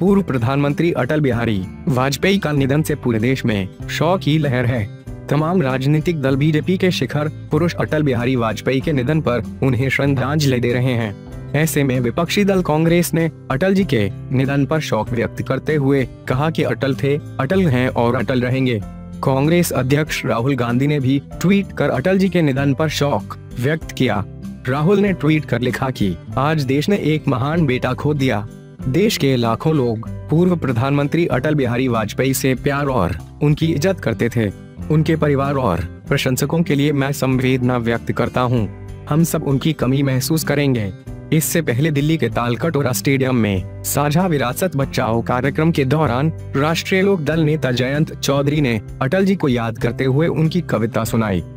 पूर्व प्रधानमंत्री अटल बिहारी वाजपेयी का निधन से पूरे देश में शोक की लहर है। तमाम राजनीतिक दल बीजेपी के शिखर पुरुष अटल बिहारी वाजपेयी के निधन पर उन्हें श्रद्धांजलि दे रहे हैं। ऐसे में विपक्षी दल कांग्रेस ने अटल जी के निधन पर शोक व्यक्त करते हुए कहा कि अटल थे, अटल हैं और अटल रहेंगे। कांग्रेस अध्यक्ष राहुल गांधी ने भी ट्वीट कर अटल जी के निधन पर शोक व्यक्त किया। राहुल ने ट्वीट कर लिखा कि आज देश ने एक महान बेटा खो दिया। देश के लाखों लोग पूर्व प्रधानमंत्री अटल बिहारी वाजपेयी से प्यार और उनकी इज्जत करते थे। उनके परिवार और प्रशंसकों के लिए मैं संवेदना व्यक्त करता हूं। हम सब उनकी कमी महसूस करेंगे। इससे पहले दिल्ली के तालकटोरा स्टेडियम में साझा विरासत बचाओ कार्यक्रम के दौरान राष्ट्रीय लोक दल नेता जयंत चौधरी ने अटल जी को याद करते हुए उनकी कविता सुनाई।